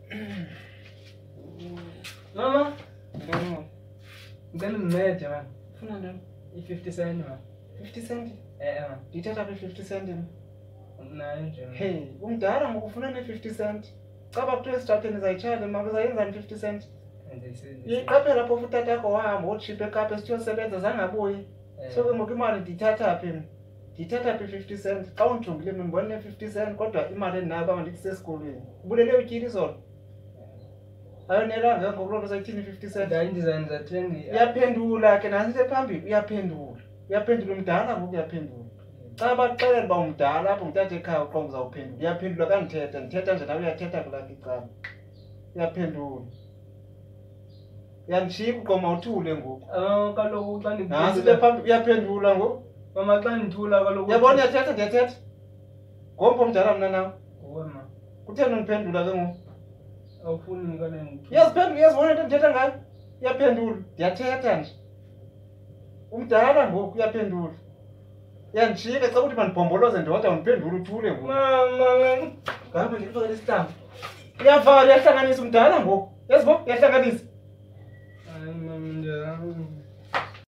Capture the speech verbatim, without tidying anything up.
Mama, Ngicela ngincede man. ufuna ntoni? I-fifty cent man. fifty cent? Eh man. Ndithatha phi fifty cent? Nayo nje. Hey, umdala ngoku ufuna ne-fifty cent. Xa bakuthiwa esitrateni izayitshaya le mali uzayenzani fifty cent? Yiqaphela phofu utatakho wahamba wotshipa eKapa esiyosebenza zange abuye. So ke ngoku imali ndiyithatha phi mna? Ndiyithatha phi fifty cent? Xa undijongile mna ndibona ne-fifty cent kodwa imali endinayo uba mandithi sesikolweni. Ubulele utyile izolo? Ayonelanga ngoku loo nto sayithini fifty cent? Ndandizanza twenty. Uyaphendula ke nantsi into ephambili uyaphendula. Uyaphendula umdala ngoku uyaphendula. Xa baxelela uba umdala apho ngithathe ekhaya uqonga uzawuphendula. Uyaphendula ka ndithetha. Ndithetha nje nawe uyathetha kulapha icala. Uyaphendula. Uyandishiyeka uqoma uthule ngoku. Ah kaloku xa ndiphendula. Nantsi into ephambili uyaphendula ngoku. Mama xa ndithula kaloku. Uyabona uyathetha ndiyathetha. Ngompho mdala mna nawe. Ngowe ma. Kutheni undiphendula ke ngoku? Awufuni ngikane ngithuke. Uyaziphendula uyazibona into endithetha ngayo? Uyaphendula. Ndiyathetha nje. Umdala ngoku uyaphendula. Uyandishiyeka xa uthi mandibhomboloze ndodwa undiphendula uthule ngoku. Mama, Ngapha ndikufakela isitambu. Uyafaka uyahlanganisa umdala ngoku. Yazibo uyahlanganisa. hayi mama